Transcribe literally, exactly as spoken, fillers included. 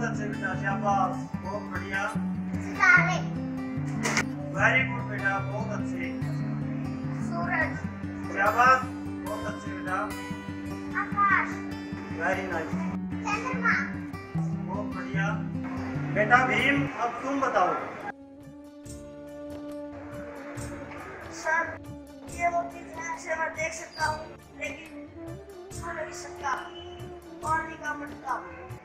अच्छे बेटा, शाबाश, बहुत बढ़िया। सितारे। वेरी गुड बेटा, बहुत अच्छे। सूरज। शाबाश, बहुत अच्छे बेटा। आकाश। Very nice. चंद्रमा। बहुत बढ़िया बेटा। भीम, अब तुम बताओ। सर, ये वो चीज है जिसे मैं देख सकता हूँ लेकिन छू नहीं सकता। पानी का मटका।